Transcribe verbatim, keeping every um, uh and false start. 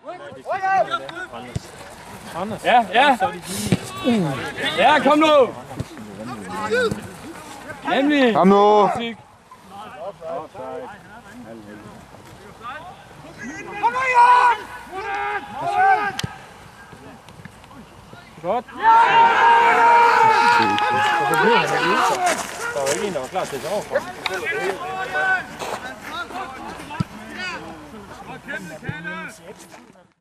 Ja, ja. Ja, kom nu. Nemlig. Kom nu. Kom nu, Jan! Godt. Der var ikke en, der var klar til at tage overfor. Kæmpe, Kalle!